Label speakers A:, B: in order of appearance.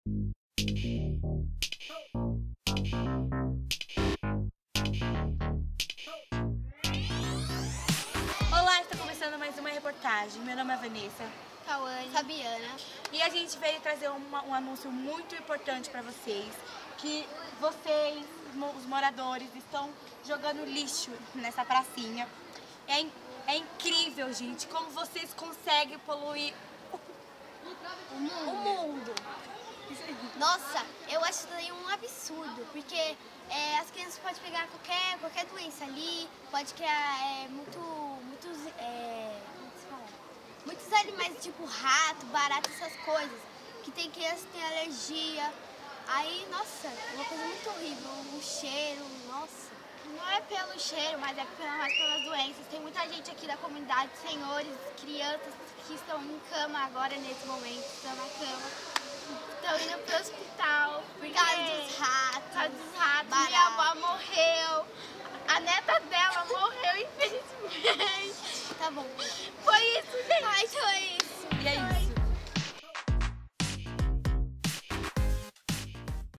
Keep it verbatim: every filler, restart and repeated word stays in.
A: Olá, está começando mais uma reportagem. Meu nome é Vanessa.
B: Cauane. Fabiana.
A: E a gente veio trazer uma, um anúncio muito importante para vocês, que vocês, os moradores, estão jogando lixo nessa pracinha. É, é incrível, gente, como vocês conseguem poluir
B: O mundo.
A: o mundo.
B: Nossa, eu acho isso daí um absurdo, porque é, as crianças podem pegar qualquer, qualquer doença ali, pode criar é, muito, muitos, é, como se fala? Muitos animais tipo rato, barata, essas coisas, que tem crianças que têm alergia. Aí, nossa, é uma coisa muito horrível, o cheiro, nossa.
C: Não é pelo cheiro, mas é mais pelas doenças. Tem muita gente aqui da comunidade, senhores, crianças que estão em cama agora, nesse momento, estão na cama, estão indo pro hospital.
B: Por causa dos
C: Por causa
B: ratos.
C: dos ratos.